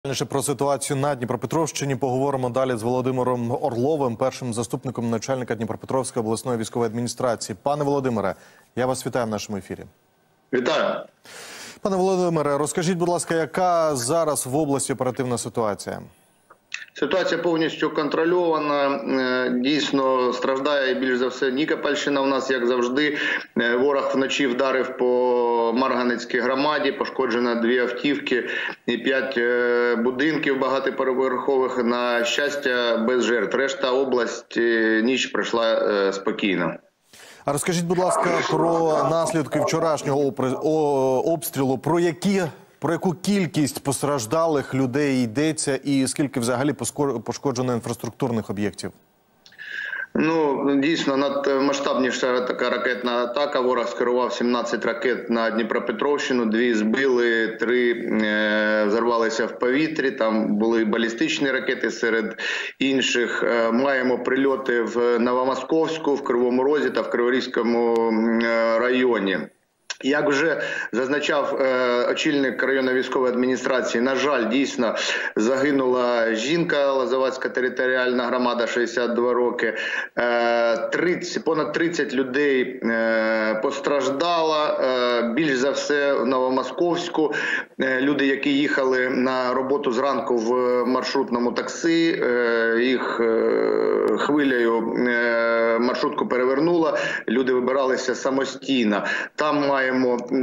Про ситуацію на Дніпропетровщині поговоримо далі з Володимиром Орловим, першим заступником начальника Дніпропетровської обласної військової адміністрації. Пане Володимире, я вас вітаю в нашому ефірі. Вітаю. Пане Володимире, розкажіть, будь ласка, яка зараз в області оперативна ситуація? Ситуація повністю контрольована. Дійсно, страждає більш за все Нікопольщина у нас, як завжди. Ворог вночі вдарив по Марганецькій громаді, пошкоджено 2 автівки і 5 будинків багатоповерхових. На щастя, без жертв. Решта область ніч пройшла спокійно. А розкажіть, будь ласка, про наслідки вчорашнього обстрілу, про яку кількість постраждалих людей йдеться і скільки взагалі пошкоджено інфраструктурних об'єктів? Ну, дійсно, надмасштабніша така ракетна атака. Ворог скерував 17 ракет на Дніпропетровщину, 2 збили, 3 взорвалися в повітрі, там були балістичні ракети серед інших. Маємо прильоти в Новомосковську, в Кривому Розі та в Криворізькому районі. Як вже зазначав очільник районної військової адміністрації, на жаль, дійсно загинула жінка, Лозовацька територіальна громада, 62 роки. Понад 30 людей постраждало, більш за все в Новомосковську. Люди, які їхали на роботу зранку в маршрутному таксі, їх хвилею маршрутку перевернула, люди вибиралися самостійно. Там маємо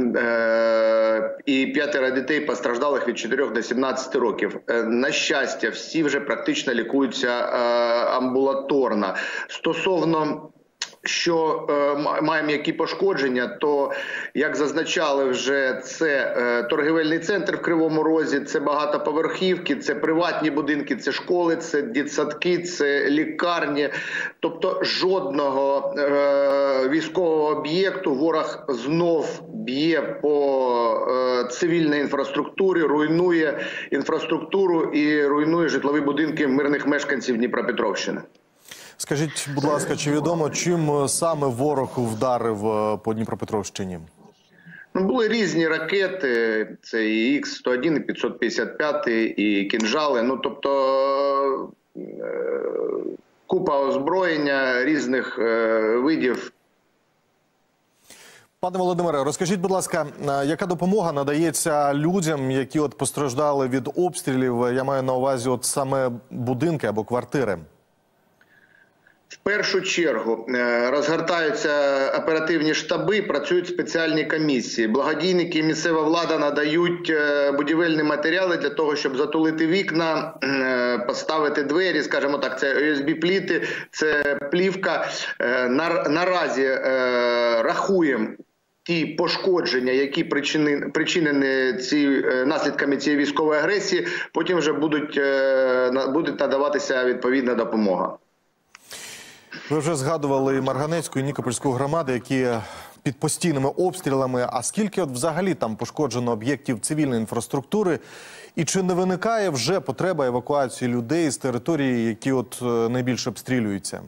і 5 дітей постраждалих від 4 до 17 років. На щастя, всі вже практично лікуються амбулаторно. Стосовно що маємо які пошкодження, то, як зазначали вже, це торгівельний центр в Кривому Розі, це багатоповерхівки, це приватні будинки, це школи, це дитсадки, це лікарні. Тобто жодного військового об'єкту ворог знов б'є по цивільній інфраструктурі, руйнує інфраструктуру і руйнує житлові будинки мирних мешканців Дніпропетровщини. Скажіть, будь ласка, чи відомо, чим саме ворог вдарив по Дніпропетровщині? Ну, були різні ракети, це і Х-101, і 555, і кінжали, ну, тобто купа озброєння різних видів. Пане Володимире, розкажіть, будь ласка, яка допомога надається людям, які постраждали від обстрілів, я маю на увазі саме будинки або квартири? В першу чергу розгортаються оперативні штаби, працюють спеціальні комісії. Благодійники і місцева влада надають будівельні матеріали для того, щоб затулити вікна, поставити двері, скажімо так, це USB-пліти, це плівка. Наразі рахуємо ті пошкодження, які причинені наслідками цієї військової агресії, потім вже буде надаватися відповідна допомога. Ви вже згадували і Марганецьку, і Нікопольську громади, які під постійними обстрілами. А скільки взагалі там пошкоджено об'єктів цивільної інфраструктури? І чи не виникає вже потреба евакуації людей з території, які найбільше обстрілюються?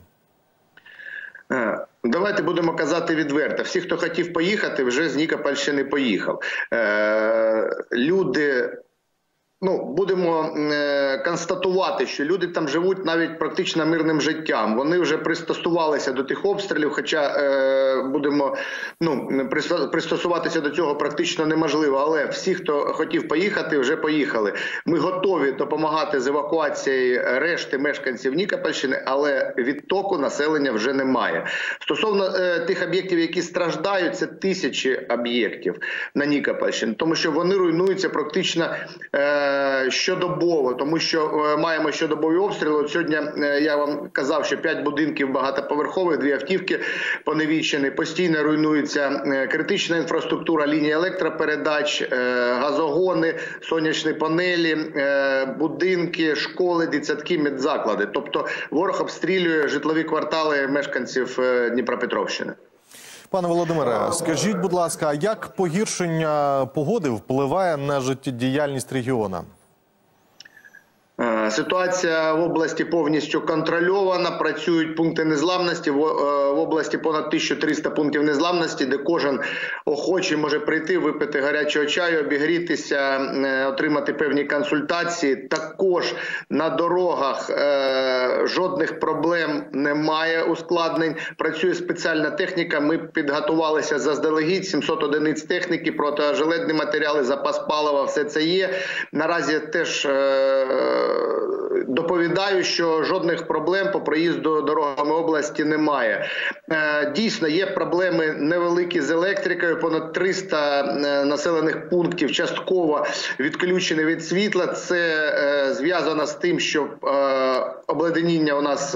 Давайте будемо казати відверто. Всі, хто хотів поїхати, вже з Нікопольщини поїхав. Люди... будемо констатувати, що люди там живуть навіть практично мирним життям. Вони вже пристосувалися до тих обстрілів, хоча пристосуватися до цього практично неможливо. Але всі, хто хотів поїхати, вже поїхали. Ми готові допомагати з евакуацією решти мешканців Нікопольщини, але відтоку населення вже немає. Стосовно тих об'єктів, які страждають, це тисячі об'єктів на Нікопольщині, тому що вони руйнуються практично щодобово, тому що маємо щодобові обстріли. От сьогодні я вам казав, що 5 будинків багатоповерхових, 2 автівки поневічені, постійно руйнується критична інфраструктура, лінії електропередач, газогони, сонячні панелі, будинки, школи, дитсадки, медзаклади. Тобто ворог обстрілює житлові квартали мешканців Дніпропетровщини. Пане Володимире, скажіть, будь ласка, як погіршення погоди впливає на життєдіяльність регіону? Ситуація в області повністю контрольована, працюють пункти незламності, в області понад 1300 пунктів незламності, де кожен охочий може прийти, випити гарячого чаю, обігрітися, отримати певні консультації. Також на дорогах жодних проблем немає, ускладнень, працює спеціальна техніка, ми підготувалися заздалегідь, 700 одиниць техніки, протижилетні матеріали, запас палива, все це є. Наразі теж доповідаю, що жодних проблем по проїзду дорогами області немає. Дійсно, є проблеми невеликі з електрикою, понад 300 населених пунктів частково відключені від світла. Це зв'язано з тим, що обледеніння у нас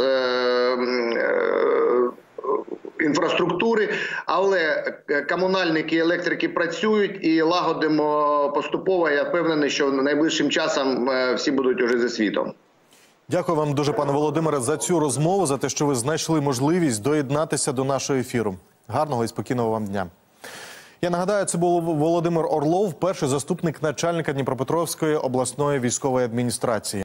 інфраструктури, але комунальники і електрики працюють і лагодимо поступово. Я впевнений, що найближчим часом всі будуть уже зі світом. Дякую вам дуже, пане Володимире, за цю розмову, за те, що ви знайшли можливість доєднатися до нашого ефіру. Гарного і спокійного вам дня. Я нагадаю, це був Володимир Орлов, перший заступник начальника Дніпропетровської обласної військової адміністрації.